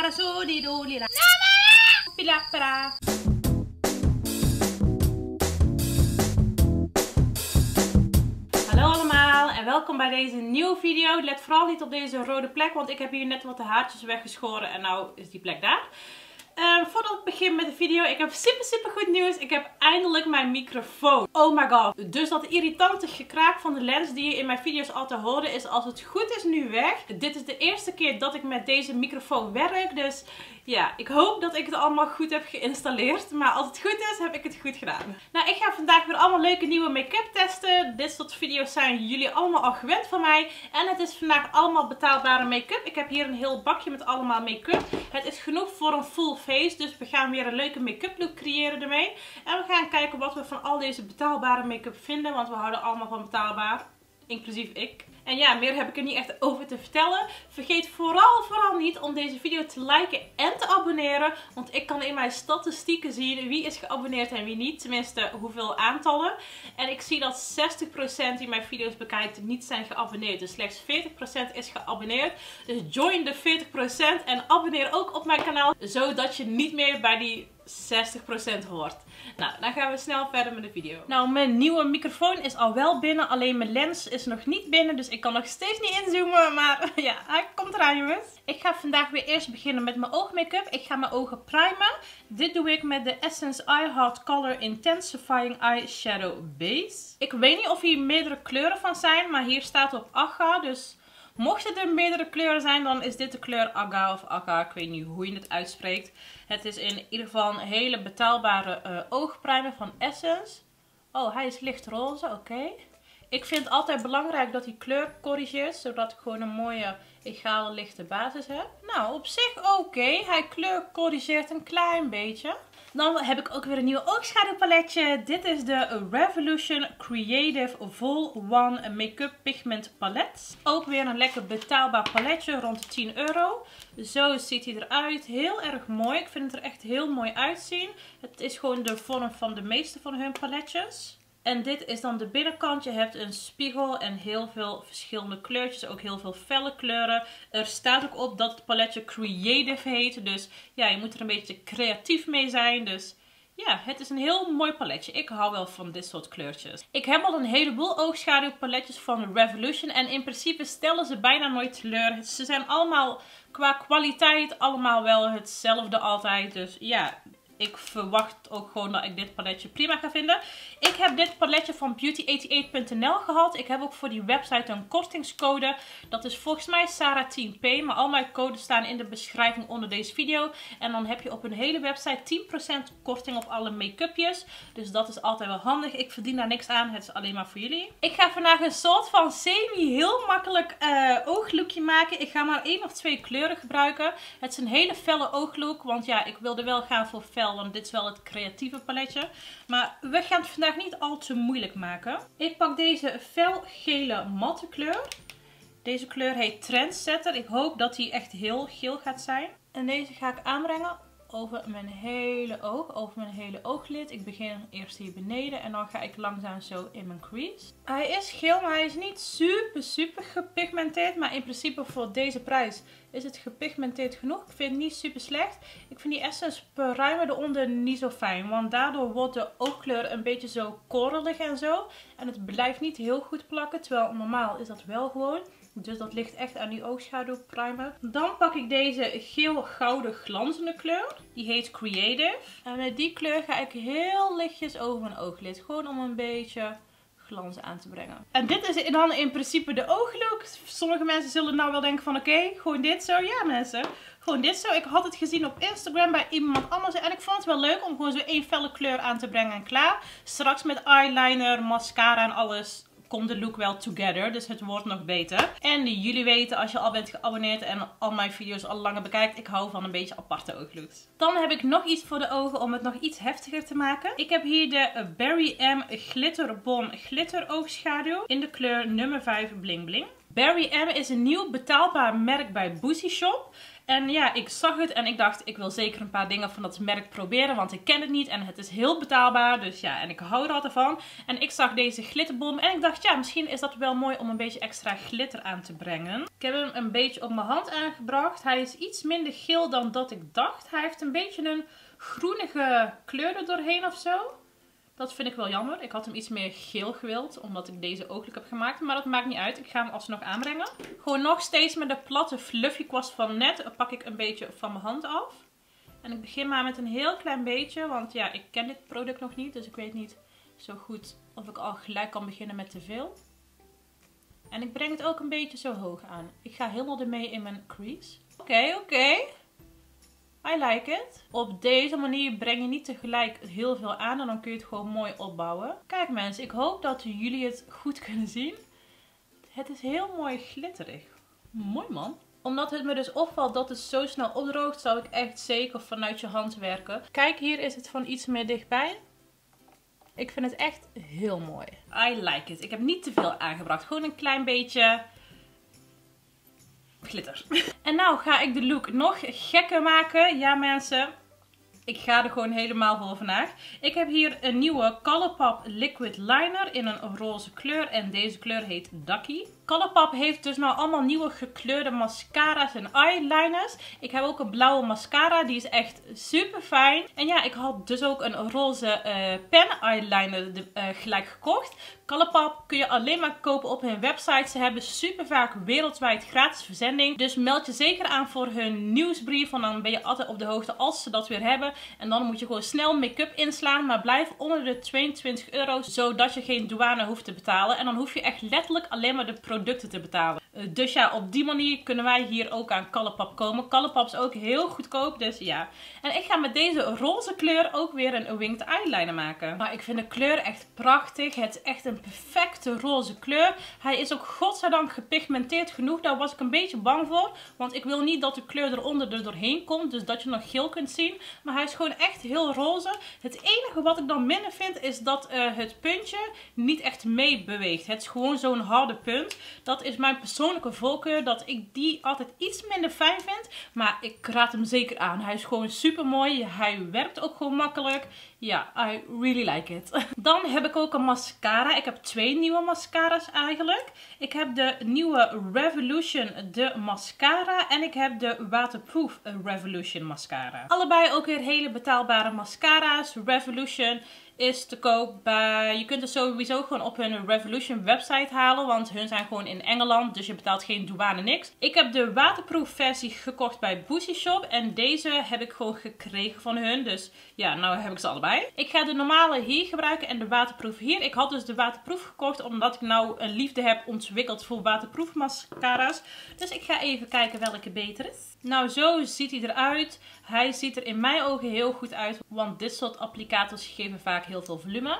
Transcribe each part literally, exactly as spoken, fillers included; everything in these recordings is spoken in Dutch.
para zo di do lila. Pila para. Hallo allemaal en welkom bij deze nieuwe video. Let vooral niet op deze rode plek, want ik heb hier net wat de haartjes weggeschoren en nou is die plek daar. Uh, voordat ik begin met de video, ik heb super super goed nieuws. Ik heb eindelijk mijn microfoon. Oh my god. Dus dat irritante gekraak van de lens die je in mijn video's altijd hoorde is als het goed is nu weg. Dit is de eerste keer dat ik met deze microfoon werk. Dus ja, ik hoop dat ik het allemaal goed heb geïnstalleerd. Maar als het goed is, heb ik het goed gedaan. Nou, ik ga vandaag weer allemaal leuke nieuwe make-up testen. Dit soort video's zijn jullie allemaal al gewend van mij. En het is vandaag allemaal betaalbare make-up. Ik heb hier een heel bakje met allemaal make-up. Het is genoeg voor een full face. Dus we gaan weer een leuke make-up look creëren ermee. En we gaan kijken wat we van al deze betaalbare make-up vinden. Want we houden allemaal van betaalbaar. Inclusief ik. En ja, meer heb ik er niet echt over te vertellen. Vergeet vooral, vooral niet om deze video te liken en te abonneren. Want ik kan in mijn statistieken zien wie is geabonneerd en wie niet. Tenminste, hoeveel aantallen. En ik zie dat zestig procent die mijn video's bekijkt niet zijn geabonneerd. Dus slechts veertig procent is geabonneerd. Dus join de veertig procent en abonneer ook op mijn kanaal. Zodat je niet meer bij die zestig procent hoort. Nou, dan gaan we snel verder met de video. Nou, mijn nieuwe microfoon is al wel binnen. Alleen mijn lens is nog niet binnen. Dus ik kan nog steeds niet inzoomen. Maar ja, hij komt eraan, jongens. Ik ga vandaag weer eerst beginnen met mijn oogmake-up. Ik ga mijn ogen primen. Dit doe ik met de Essence I Heart Color Intensifying Eyeshadow Base. Ik weet niet of hier meerdere kleuren van zijn. Maar hier staat op Aga. Dus mochten er meerdere kleuren zijn, dan is dit de kleur Aga of Aga. Ik weet niet hoe je het uitspreekt. Het is in ieder geval een hele betaalbare uh, oogprimer van Essence. Oh, hij is licht roze, oké. Okay. Ik vind het altijd belangrijk dat hij kleur corrigeert, zodat ik gewoon een mooie, egale, lichte basis heb. Nou, op zich oké. Okay. Hij kleur corrigeert een klein beetje. Dan heb ik ook weer een nieuwe oogschaduwpaletje. Dit is de Revolution Creative Vol One Make-up Pigment Palet. Ook weer een lekker betaalbaar paletje, rond de tien euro. Zo ziet hij eruit. Heel erg mooi. Ik vind het er echt heel mooi uitzien. Het is gewoon de vorm van de meeste van hun paletjes. En dit is dan de binnenkant. Je hebt een spiegel en heel veel verschillende kleurtjes. Ook heel veel felle kleuren. Er staat ook op dat het paletje Creative heet. Dus ja, je moet er een beetje creatief mee zijn. Dus ja, het is een heel mooi paletje. Ik hou wel van dit soort kleurtjes. Ik heb al een heleboel oogschaduwpaletjes van Revolution. En in principe stellen ze bijna nooit teleur. Ze zijn allemaal qua kwaliteit allemaal wel hetzelfde altijd. Dus ja, ik verwacht ook gewoon dat ik dit paletje prima ga vinden. Ik heb dit paletje van beauty achtennegentig punt n l gehad. Ik heb ook voor die website een kortingscode. Dat is volgens mij Sarah tien p. Maar al mijn codes staan in de beschrijving onder deze video. En dan heb je op hun hele website tien procent korting op alle make-upjes. Dus dat is altijd wel handig. Ik verdien daar niks aan. Het is alleen maar voor jullie. Ik ga vandaag een soort van semi heel makkelijk uh, ooglookje maken. Ik ga maar één of twee kleuren gebruiken. Het is een hele felle ooglook. Want ja, ik wilde wel gaan voor fel. Want dit is wel het creatieve paletje. Maar we gaan het vandaag niet al te moeilijk maken. Ik pak deze felgele matte kleur. Deze kleur heet Trendsetter. Ik hoop dat die echt heel geel gaat zijn. En deze ga ik aanbrengen over mijn hele oog. Over mijn hele ooglid. Ik begin eerst hier beneden. En dan ga ik langzaam zo in mijn crease. Hij is geel, maar hij is niet super super gepigmenteerd. Maar in principe voor deze prijs is het gepigmenteerd genoeg. Ik vind het niet super slecht. Ik vind die Essence primer eronder niet zo fijn. Want daardoor wordt de oogkleur een beetje zo korrelig en zo. En het blijft niet heel goed plakken. Terwijl normaal is dat wel gewoon. Dus dat ligt echt aan die oogschaduwprimer. Dan pak ik deze geel-gouden glanzende kleur. Die heet Creative. En met die kleur ga ik heel lichtjes over mijn ooglid. Gewoon om een beetje glans aan te brengen. En dit is dan in principe de ooglook. Sommige mensen zullen nou wel denken van oké, okay, gewoon dit zo. Ja mensen, gewoon dit zo. Ik had het gezien op Instagram bij iemand anders. En ik vond het wel leuk om gewoon zo één felle kleur aan te brengen en klaar. Straks met eyeliner, mascara en alles komt de look wel together. Dus het wordt nog beter. En jullie weten, als je al bent geabonneerd en al mijn video's al langer bekijkt, ik hou van een beetje aparte ooglooks. Dan heb ik nog iets voor de ogen om het nog iets heftiger te maken. Ik heb hier de Barry M Glitter Bon Glitter Oogschaduw in de kleur nummer vijf Bling Bling. Barry M is een nieuw betaalbaar merk bij Boosie Shop. En ja, ik zag het en ik dacht, ik wil zeker een paar dingen van dat merk proberen. Want ik ken het niet en het is heel betaalbaar. Dus ja, en ik hou er altijd van. En ik zag deze glitterbom en ik dacht, ja, misschien is dat wel mooi om een beetje extra glitter aan te brengen. Ik heb hem een beetje op mijn hand aangebracht. Hij is iets minder geel dan dat ik dacht. Hij heeft een beetje een groenige kleur er doorheen of zo. Dat vind ik wel jammer. Ik had hem iets meer geel gewild, omdat ik deze ooglijk heb gemaakt. Maar dat maakt niet uit. Ik ga hem alsnog aanbrengen. Gewoon nog steeds met de platte fluffy kwast van net pak ik een beetje van mijn hand af. En ik begin maar met een heel klein beetje, want ja, ik ken dit product nog niet. Dus ik weet niet zo goed of ik al gelijk kan beginnen met te veel. En ik breng het ook een beetje zo hoog aan. Ik ga helemaal ermee in mijn crease. Oké, okay, oké. Okay. I like it. Op deze manier breng je niet tegelijk heel veel aan en dan kun je het gewoon mooi opbouwen. Kijk mensen, ik hoop dat jullie het goed kunnen zien. Het is heel mooi glitterig. Mooi man. Omdat het me dus opvalt dat het zo snel opdroogt, zou ik echt zeker vanuit je hand werken. Kijk, hier is het van iets meer dichtbij. Ik vind het echt heel mooi. I like it. Ik heb niet te veel aangebracht. Gewoon een klein beetje glitter. En nou ga ik de look nog gekker maken. Ja mensen, ik ga er gewoon helemaal voor vandaag. Ik heb hier een nieuwe Colourpop Liquid Liner in een roze kleur. En deze kleur heet Ducky. Colourpop heeft dus nou allemaal nieuwe gekleurde mascara's en eyeliners. Ik heb ook een blauwe mascara. Die is echt super fijn. En ja, ik had dus ook een roze uh, pen eyeliner de, uh, gelijk gekocht. Colourpop kun je alleen maar kopen op hun website. Ze hebben super vaak wereldwijd gratis verzending. Dus meld je zeker aan voor hun nieuwsbrief. Want dan ben je altijd op de hoogte als ze dat weer hebben. En dan moet je gewoon snel make-up inslaan. Maar blijf onder de tweeëntwintig euro. Zodat je geen douane hoeft te betalen. En dan hoef je echt letterlijk alleen maar de producten te betalen. Dus ja, op die manier kunnen wij hier ook aan Colourpop komen. Colourpop is ook heel goedkoop, dus ja. En ik ga met deze roze kleur ook weer een winged eyeliner maken. Maar ik vind de kleur echt prachtig. Het is echt een perfecte roze kleur. Hij is ook godzijdank gepigmenteerd genoeg. Daar was ik een beetje bang voor. Want ik wil niet dat de kleur eronder er doorheen komt. Dus dat je nog geel kunt zien. Maar hij is gewoon echt heel roze. Het enige wat ik dan minder vind is dat uh, het puntje niet echt mee beweegt. Het is gewoon zo'n harde punt. Dat is mijn persoonlijke voorkeur. Dat ik die altijd iets minder fijn vind. Maar ik raad hem zeker aan. Hij is gewoon super mooi. Hij werkt ook gewoon makkelijk. Ja, I really like it. Dan heb ik ook een mascara. Ik heb twee nieuwe mascara's eigenlijk. Ik heb de nieuwe Revolution de mascara. En ik heb de Waterproof Revolution mascara. Allebei ook weer hele betaalbare mascara's. Revolution is te koop bij... Je kunt het sowieso gewoon op hun Revolution website halen. Want hun zijn gewoon in Engeland. Dus je betaalt geen douane, niks. Ik heb de waterproof versie gekocht bij Boozy Shop. En deze heb ik gewoon gekregen van hun. Dus ja, nou heb ik ze allebei. Ik ga de normale hier gebruiken en de waterproof hier. Ik had dus de waterproof gekocht. Omdat ik nou een liefde heb ontwikkeld voor waterproof mascara's. Dus ik ga even kijken welke beter is. Nou, zo ziet hij eruit. Hij ziet er in mijn ogen heel goed uit. Want dit soort applicators geven vaak heel veel volume.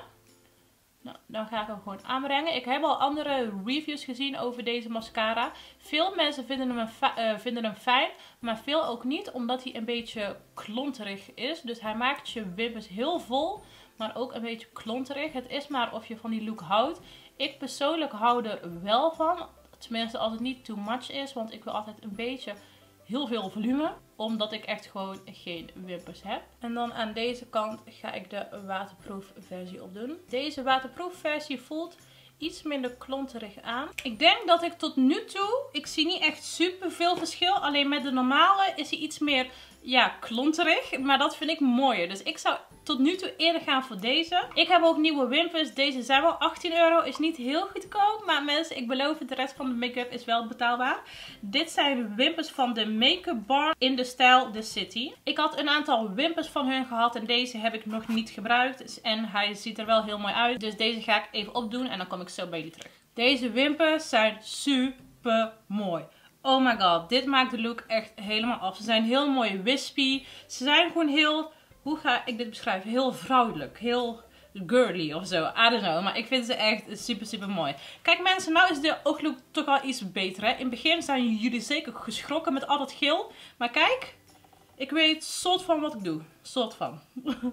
Nou, dan ga ik hem gewoon aanbrengen. Ik heb al andere reviews gezien over deze mascara. Veel mensen vinden hem, uh, vinden hem fijn. Maar veel ook niet. Omdat hij een beetje klonterig is. Dus hij maakt je wimpers heel vol. Maar ook een beetje klonterig. Het is maar of je van die look houdt. Ik persoonlijk hou er wel van. Tenminste als het niet too much is. Want ik wil altijd een beetje... heel veel volume, omdat ik echt gewoon geen wimpers heb. En dan aan deze kant ga ik de waterproof versie opdoen. Deze waterproof versie voelt iets minder klonterig aan. Ik denk dat ik tot nu toe, ik zie niet echt super veel verschil. Alleen met de normale is hij iets meer, ja, klonterig. Maar dat vind ik mooier. Dus ik zou tot nu toe eerder gaan voor deze. Ik heb ook nieuwe wimpers. Deze zijn wel achttien euro. Is niet heel goedkoop. Maar mensen, ik beloof het, de rest van de make-up is wel betaalbaar. Dit zijn wimpers van de Make-up Bar in de stijl The City. Ik had een aantal wimpers van hun gehad. En deze heb ik nog niet gebruikt. En hij ziet er wel heel mooi uit. Dus deze ga ik even opdoen. En dan kom ik zo bij jullie terug. Deze wimpers zijn super mooi. Oh my god. Dit maakt de look echt helemaal af. Ze zijn heel mooi wispy. Ze zijn gewoon heel... Hoe ga ik dit beschrijven? Heel vrouwelijk. Heel girly of zo. I don't know. Maar ik vind ze echt super super mooi. Kijk mensen, nou is de ooglook toch al iets beter. Hè? In het begin zijn jullie zeker geschrokken met al dat geel. Maar kijk. Ik weet soort van wat ik doe. Soort van.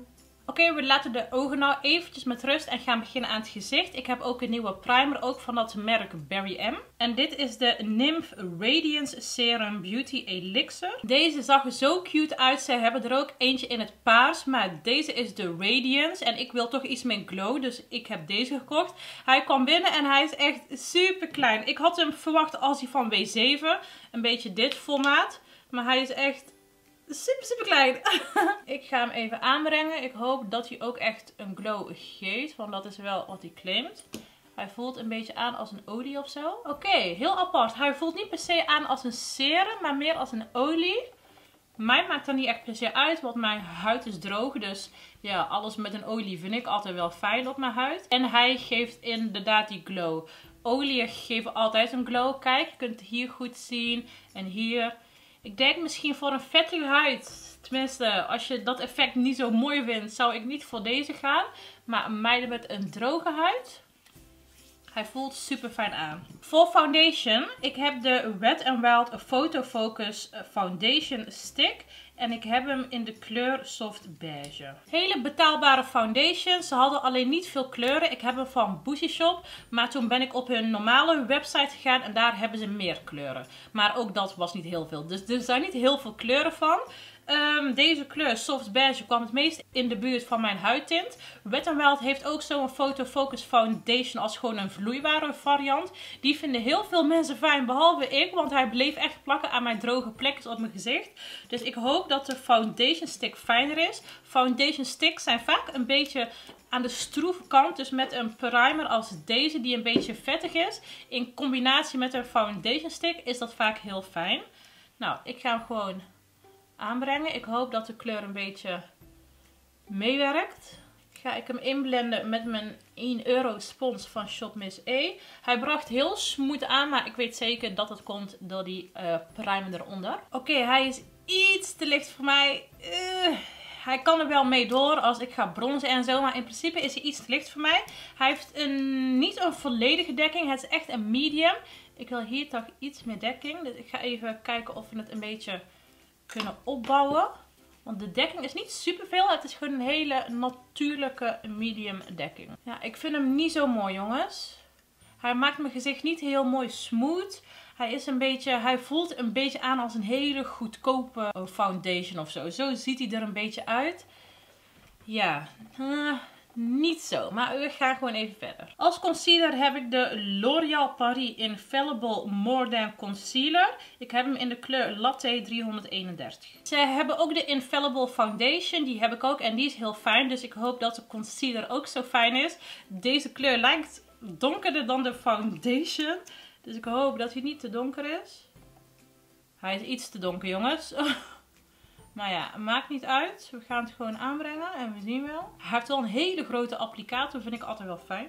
Oké, okay, we laten de ogen nou eventjes met rust en gaan beginnen aan het gezicht. Ik heb ook een nieuwe primer, ook van dat merk Barry M. En dit is de Nymph Radiance Serum Beauty Elixir. Deze zag er zo cute uit. Ze hebben er ook eentje in het paars, maar deze is de Radiance. En ik wil toch iets meer glow, dus ik heb deze gekocht. Hij kwam binnen en hij is echt super klein. Ik had hem verwacht als hij van W zeven, een beetje dit formaat. Maar hij is echt super, super klein. Ik ga hem even aanbrengen. Ik hoop dat hij ook echt een glow geeft. Want dat is wel wat hij claimt. Hij voelt een beetje aan als een olie of zo. Oké, okay, heel apart. Hij voelt niet per se aan als een serum, maar meer als een olie. Mij maakt dat niet echt per se uit, want mijn huid is droog. Dus ja, alles met een olie vind ik altijd wel fijn op mijn huid. En hij geeft inderdaad die glow. Oliën geven altijd een glow. Kijk, je kunt het hier goed zien. En hier. Ik denk misschien voor een vettige huid, tenminste als je dat effect niet zo mooi vindt, zou ik niet voor deze gaan. Maar meiden met een droge huid, hij voelt super fijn aan. Voor foundation, ik heb de Wet n Wild Photo Focus Foundation Stick. En ik heb hem in de kleur Soft Beige. Hele betaalbare foundation. Ze hadden alleen niet veel kleuren. Ik heb hem van Boozy Shop. Maar toen ben ik op hun normale website gegaan. En daar hebben ze meer kleuren. Maar ook dat was niet heel veel. Dus er zijn niet heel veel kleuren van. Um, deze kleur Soft Beige kwam het meest in de buurt van mijn huidtint. Wet n Wild heeft ook zo'n Photo Focus Foundation als gewoon een vloeibare variant. Die vinden heel veel mensen fijn, behalve ik. Want hij bleef echt plakken aan mijn droge plekjes op mijn gezicht. Dus ik hoop dat de foundation stick fijner is. Foundation sticks zijn vaak een beetje aan de stroeve kant. Dus met een primer als deze die een beetje vettig is. In combinatie met een foundation stick is dat vaak heel fijn. Nou, ik ga hem gewoon aanbrengen. Ik hoop dat de kleur een beetje meewerkt. Ga ik hem inblenden met mijn één euro spons van Shop Miss E. Hij bracht heel smooth aan, maar ik weet zeker dat het komt door die uh, primer eronder. Oké, okay, hij is iets te licht voor mij. Uh, hij kan er wel mee door als ik ga bronzen en zo, maar in principe is hij iets te licht voor mij. Hij heeft een, niet een volledige dekking, het is echt een medium. Ik wil hier toch iets meer dekking, dus ik ga even kijken of we het een beetje kunnen opbouwen. Want de dekking is niet super veel. Het is gewoon een hele natuurlijke medium dekking. Ja, ik vind hem niet zo mooi, jongens. Hij maakt mijn gezicht niet heel mooi smooth. Hij is een beetje, hij voelt een beetje aan als een hele goedkope foundation of zo. Zo ziet hij er een beetje uit. Ja, uh, niet zo. Maar we gaan gewoon even verder. Als concealer heb ik de L'Oréal Paris Infallible More Than Concealer. Ik heb hem in de kleur Latte driehonderdeenendertig. Ze hebben ook de Infallible Foundation. Die heb ik ook en die is heel fijn. Dus ik hoop dat de concealer ook zo fijn is. Deze kleur lijkt donkerder dan de foundation. Dus ik hoop dat hij niet te donker is. Hij is iets te donker, jongens. Maar ja, maakt niet uit. We gaan het gewoon aanbrengen en we zien wel. Hij heeft wel een hele grote applicator, vind ik altijd wel fijn.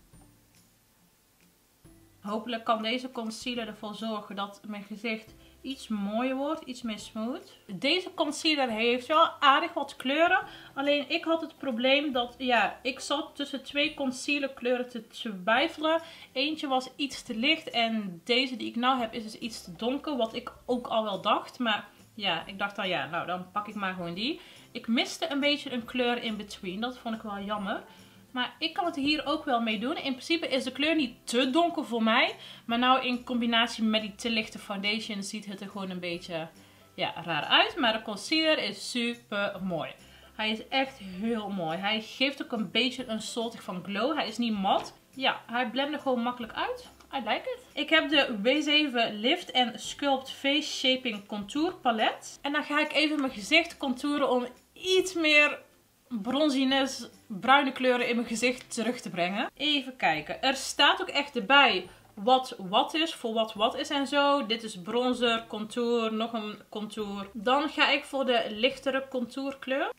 Hopelijk kan deze concealer ervoor zorgen dat mijn gezicht iets mooier wordt, iets meer smooth. Deze concealer heeft wel aardig wat kleuren. Alleen ik had het probleem dat, ja, ik zat tussen twee concealer kleuren te twijfelen. Eentje was iets te licht en deze die ik nou heb is dus iets te donker. Wat ik ook al wel dacht, maar ja, ik dacht dan ja, nou dan pak ik maar gewoon die. Ik miste een beetje een kleur in between, dat vond ik wel jammer. Maar ik kan het hier ook wel mee doen. In principe is de kleur niet te donker voor mij. Maar nou in combinatie met die te lichte foundation ziet het er gewoon een beetje ja, raar uit. Maar de concealer is super mooi. Hij is echt heel mooi. Hij geeft ook een beetje een soort van glow. Hij is niet mat. Ja, hij blendt er gewoon makkelijk uit. I like it. Ik heb de W zeven Lift and Sculpt Face Shaping Contour Palet. En dan ga ik even mijn gezicht contouren om iets meer bronziness, bruine kleuren in mijn gezicht terug te brengen. Even kijken. Er staat ook echt erbij wat wat is, voor wat wat is en zo. Dit is bronzer, contour, nog een contour. Dan ga ik voor de lichtere contourkleur.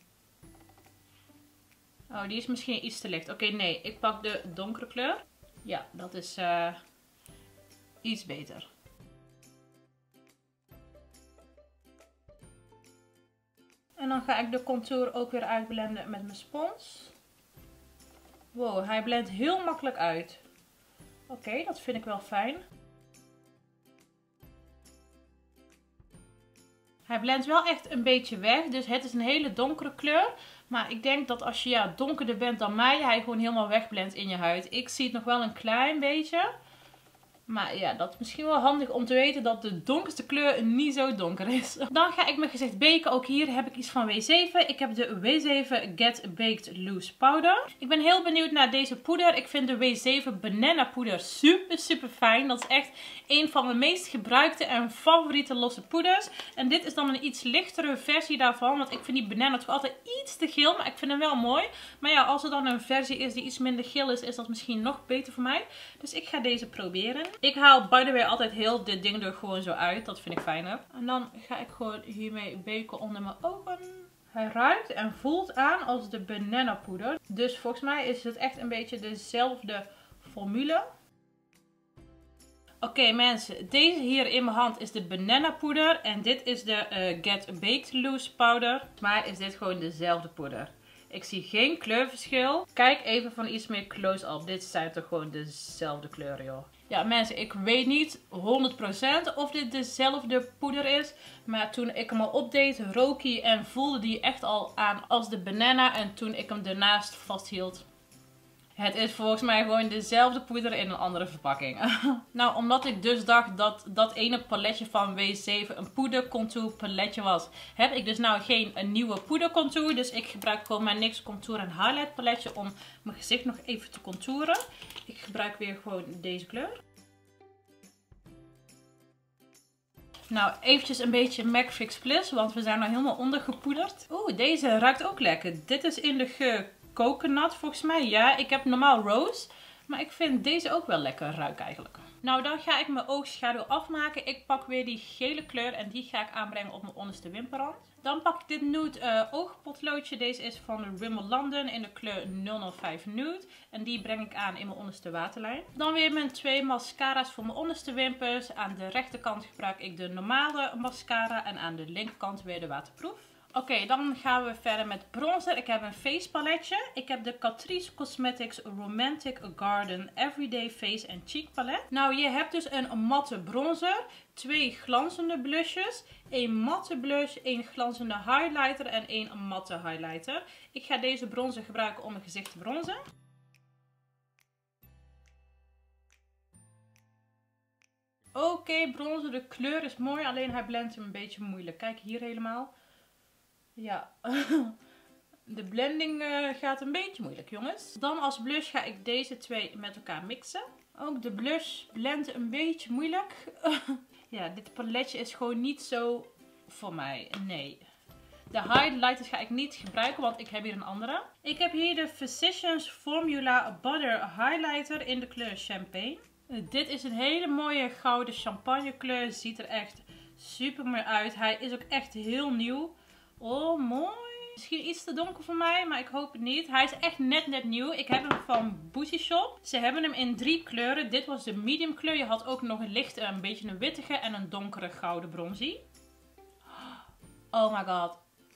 Oh, die is misschien iets te licht. Oké, okay, nee. Ik pak de donkere kleur. Ja, dat is uh, iets beter. En dan ga ik de contour ook weer uitblenden met mijn spons. Wow, hij blendt heel makkelijk uit. Oké, okay, dat vind ik wel fijn. Hij blendt wel echt een beetje weg. Dus het is een hele donkere kleur. Maar ik denk dat als je ja, donkerder bent dan mij, hij gewoon helemaal wegblendt in je huid. Ik zie het nog wel een klein beetje. Maar ja, dat is misschien wel handig om te weten dat de donkerste kleur niet zo donker is. Dan ga ik mijn gezicht baken. Ook hier heb ik iets van W zeven. Ik heb de W zeven Get Baked Loose Powder. Ik ben heel benieuwd naar deze poeder. Ik vind de W zeven Banana poeder super super fijn. Dat is echt een van mijn meest gebruikte en favoriete losse poeders. En dit is dan een iets lichtere versie daarvan. Want ik vind die banana toch altijd iets te geel. Maar ik vind hem wel mooi. Maar ja, als er dan een versie is die iets minder geel is, is dat misschien nog beter voor mij. Dus ik ga deze proberen. Ik haal by the way altijd heel dit ding er gewoon zo uit. Dat vind ik fijner. En dan ga ik gewoon hiermee baken onder mijn ogen. Hij ruikt en voelt aan als de banana poeder. Dus volgens mij is het echt een beetje dezelfde formule. Oké okay, mensen, deze hier in mijn hand is de banana poeder. En dit is de uh, Get Baked Loose powder. Volgens mij is dit gewoon dezelfde poeder. Ik zie geen kleurverschil. Kijk even van iets meer close-up. Dit zijn toch gewoon dezelfde kleuren, joh. Ja mensen, ik weet niet honderd procent of dit dezelfde poeder is. Maar toen ik hem al opdeed, rook hij en voelde die echt al aan als de banana. En toen ik hem ernaast vasthield. Het is volgens mij gewoon dezelfde poeder in een andere verpakking. Nou, omdat ik dus dacht dat dat ene paletje van W zeven een poeder contour paletje was, heb ik dus nou geen een nieuwe poeder contour. Dus ik gebruik gewoon mijn N Y X contour en highlight paletje om mijn gezicht nog even te contouren. Ik gebruik weer gewoon deze kleur. Nou, eventjes een beetje M A C Fix Plus, want we zijn nou helemaal ondergepoederd. Oeh, deze ruikt ook lekker. Dit is in de geur coconut volgens mij. Ja, ik heb normaal rose. Maar ik vind deze ook wel lekker ruiken eigenlijk. Nou, dan ga ik mijn oogschaduw afmaken. Ik pak weer die gele kleur en die ga ik aanbrengen op mijn onderste wimperrand. Dan pak ik dit nude uh, oogpotloodje. Deze is van de Rimmel London in de kleur nul nul vijf Nude. En die breng ik aan in mijn onderste waterlijn. Dan weer mijn twee mascara's voor mijn onderste wimpers. Aan de rechterkant gebruik ik de normale mascara en aan de linkerkant weer de waterproof. Oké, okay, dan gaan we verder met bronzer. Ik heb een face paletje. Ik heb de Catrice Cosmetics Romantic Garden Everyday Face and Cheek Palette. Nou, je hebt dus een matte bronzer, twee glanzende blushes, één matte blush, één glanzende highlighter en één matte highlighter. Ik ga deze bronzer gebruiken om mijn gezicht te bronzen. Oké, okay, bronzer, de kleur is mooi, alleen hij blendt hem een beetje moeilijk. Kijk hier helemaal. Ja, de blending uh, gaat een beetje moeilijk, jongens. Dan als blush ga ik deze twee met elkaar mixen. Ook de blush blendt een beetje moeilijk. Ja, dit paletje is gewoon niet zo voor mij. Nee. De highlighters ga ik niet gebruiken, want ik heb hier een andere. Ik heb hier de Physicians Formula Butter Highlighter in de kleur Champagne. Dit is een hele mooie gouden champagne kleur. Ziet er echt super mooi uit. Hij is ook echt heel nieuw. Oh, mooi. Misschien iets te donker voor mij, maar ik hoop het niet. Hij is echt net net nieuw. Ik heb hem van Booty Shop. Ze hebben hem in drie kleuren. Dit was de medium kleur. Je had ook nog een lichte, een beetje een wittige en een donkere gouden bronzie. Oh my god.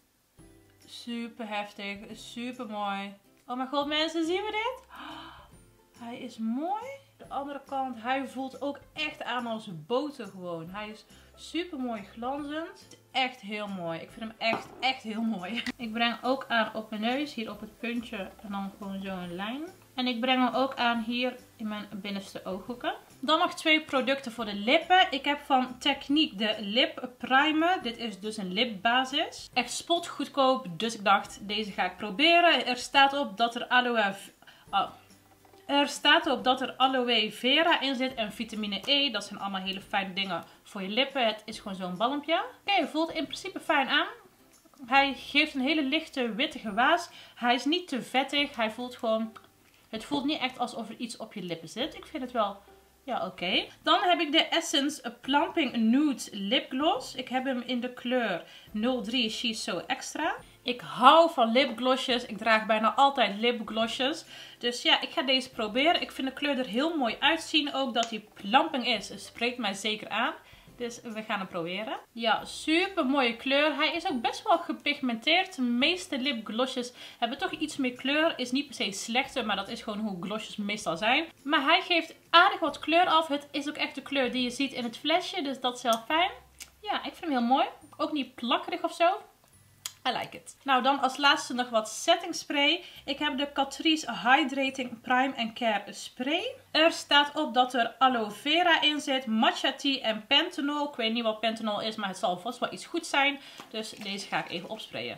Super heftig. Super mooi. Oh my god, mensen, zien we dit? Hij is mooi. De andere kant, hij voelt ook echt aan als boter gewoon. Hij is super mooi glanzend. Echt heel mooi. Ik vind hem echt, echt heel mooi. Ik breng ook aan op mijn neus, hier op het puntje en dan gewoon zo een lijn. En ik breng hem ook aan hier in mijn binnenste ooghoeken. Dan nog twee producten voor de lippen. Ik heb van Technique de Lip Primer. Dit is dus een lipbasis. Echt spotgoedkoop, dus ik dacht deze ga ik proberen. Er staat op dat er aloe... Oh. Er staat op dat er aloe vera in zit en vitamine E. Dat zijn allemaal hele fijne dingen voor je lippen. Het is gewoon zo'n balmpje. Oké, okay, voelt in principe fijn aan. Hij geeft een hele lichte wittige waas. Hij is niet te vettig. Hij voelt gewoon... Het voelt niet echt alsof er iets op je lippen zit. Ik vind het wel... Ja, oké. Okay. Dan heb ik de Essence Plumping Nude Lip Gloss. Ik heb hem in de kleur nul drie She's So Extra. Ik hou van lipglossjes. Ik draag bijna altijd lipglossjes. Dus ja, ik ga deze proberen. Ik vind de kleur er heel mooi uitzien. Ook dat die plumping is, spreekt mij zeker aan. Dus we gaan hem proberen. Ja, super mooie kleur. Hij is ook best wel gepigmenteerd. De meeste lipglossjes hebben toch iets meer kleur. Is niet per se slechter, maar dat is gewoon hoe glossjes meestal zijn. Maar hij geeft aardig wat kleur af. Het is ook echt de kleur die je ziet in het flesje. Dus dat is heel fijn. Ja, ik vind hem heel mooi. Ook niet plakkerig of zo. I like it. Nou, dan als laatste nog wat setting spray. Ik heb de Catrice Hydrating Prime and Care Spray. Er staat op dat er aloe vera in zit, matcha tea en pentanol. Ik weet niet wat pentanol is, maar het zal vast wel iets goeds zijn. Dus deze ga ik even opsprayen.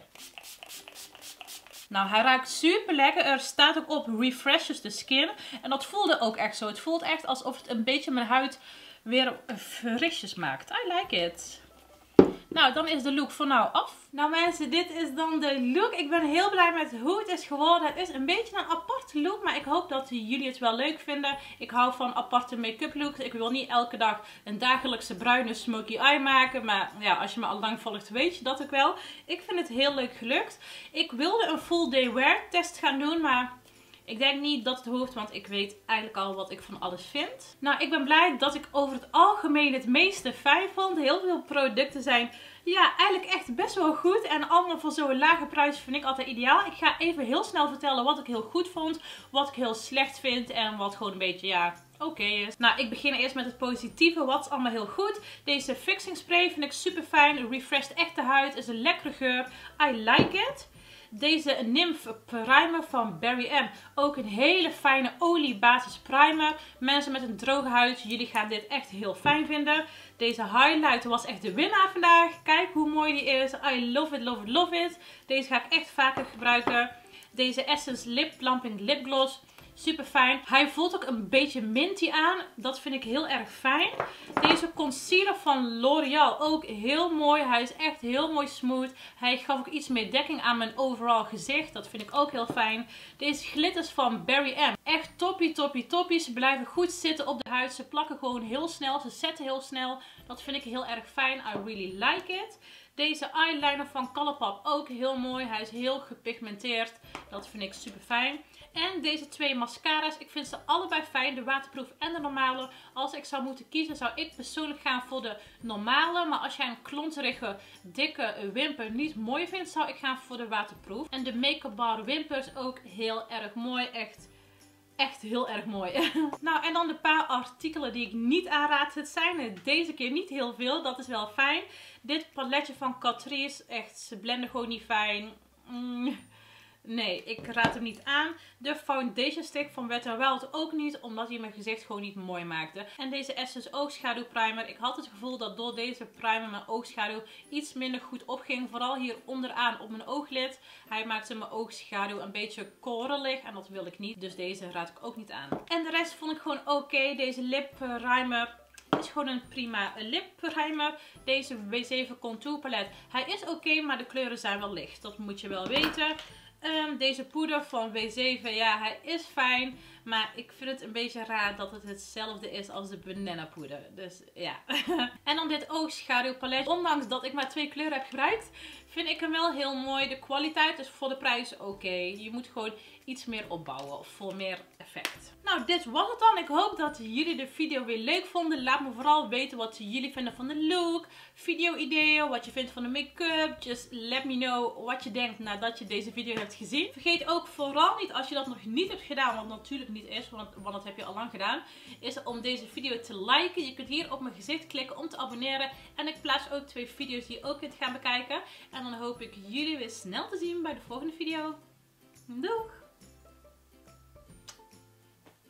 Nou, hij ruikt super lekker. Er staat ook op refreshes the skin. En dat voelde ook echt zo. Het voelt echt alsof het een beetje mijn huid weer frisjes maakt. I like it. Nou, dan is de look voor nou af. Nou mensen, dit is dan de look. Ik ben heel blij met hoe het is geworden. Het is een beetje een aparte look, maar ik hoop dat jullie het wel leuk vinden. Ik hou van aparte make-up looks. Ik wil niet elke dag een dagelijkse bruine smoky eye maken. Maar ja, als je me al lang volgt, weet je dat ook wel. Ik vind het heel leuk gelukt. Ik wilde een full day wear test gaan doen, maar ik denk niet dat het hoeft, want ik weet eigenlijk al wat ik van alles vind. Nou, ik ben blij dat ik over het algemeen het meeste fijn vond. Heel veel producten zijn ja, eigenlijk echt best wel goed. En allemaal voor zo'n lage prijs vind ik altijd ideaal. Ik ga even heel snel vertellen wat ik heel goed vond, wat ik heel slecht vind en wat gewoon een beetje, ja, oké okay is. Nou, ik begin eerst met het positieve. Wat is allemaal heel goed? Deze fixing spray vind ik super fijn. Refreshed echt de huid. Is een lekkere geur. I like it. Deze Nymph Primer van Barry M. Ook een hele fijne oliebasis primer. Mensen met een droge huid, jullie gaan dit echt heel fijn vinden. Deze highlighter was echt de winnaar vandaag. Kijk hoe mooi die is. I love it, love it, love it. Deze ga ik echt vaker gebruiken. Deze Essence Lip Plumping Lip Gloss. Super fijn. Hij voelt ook een beetje minty aan. Dat vind ik heel erg fijn. Deze concealer van L'Oreal. Ook heel mooi. Hij is echt heel mooi smooth. Hij gaf ook iets meer dekking aan mijn overall gezicht. Dat vind ik ook heel fijn. Deze glitters van Barry M. Echt toppie, toppie, toppie. Ze blijven goed zitten op de huid. Ze plakken gewoon heel snel. Ze zetten heel snel. Dat vind ik heel erg fijn. I really like it. Deze eyeliner van Colourpop ook heel mooi. Hij is heel gepigmenteerd. Dat vind ik super fijn. En deze twee mascara's. Ik vind ze allebei fijn. De waterproof en de normale. Als ik zou moeten kiezen zou ik persoonlijk gaan voor de normale. Maar als jij een klonterige, dikke wimper niet mooi vindt, zou ik gaan voor de waterproof. En de Make-up Bar wimpers ook heel erg mooi. Echt... Echt heel erg mooi. Nou, en dan de paar artikelen die ik niet aanraad. Het zijn er deze keer niet heel veel. Dat is wel fijn. Dit paletje van Catrice. Echt, ze blenden gewoon niet fijn. Mm. Nee, ik raad hem niet aan. De foundation stick van Wet n Wild ook niet, omdat hij mijn gezicht gewoon niet mooi maakte. En deze Essence oogschaduw primer. Ik had het gevoel dat door deze primer mijn oogschaduw iets minder goed opging. Vooral hier onderaan op mijn ooglid. Hij maakte mijn oogschaduw een beetje korrelig en dat wil ik niet. Dus deze raad ik ook niet aan. En de rest vond ik gewoon oké. Okay. Deze lip primer is gewoon een prima lip primer. Deze W zeven Contour Palette. Hij is oké, okay, maar de kleuren zijn wel licht. Dat moet je wel weten. Um, deze poeder van W zeven, ja, hij is fijn. Maar ik vind het een beetje raar dat het hetzelfde is als de banana poeder. Dus ja. En dan dit oogschaduwpalet. Ondanks dat ik maar twee kleuren heb gebruikt, vind ik hem wel heel mooi. De kwaliteit is voor de prijs oké. Okay. Je moet gewoon iets meer opbouwen voor meer effect. Nou, dit was het dan. Ik hoop dat jullie de video weer leuk vonden. Laat me vooral weten wat jullie vinden van de look. Video-ideeën, wat je vindt van de make-up. Just let me know wat je denkt nadat je deze video hebt gezien. Vergeet ook vooral niet, als je dat nog niet hebt gedaan, wat natuurlijk niet is, want, want dat heb je al lang gedaan, is om deze video te liken. Je kunt hier op mijn gezicht klikken om te abonneren. En ik plaats ook twee video's die je ook kunt gaan bekijken. En dan hoop ik jullie weer snel te zien bij de volgende video. Doeg!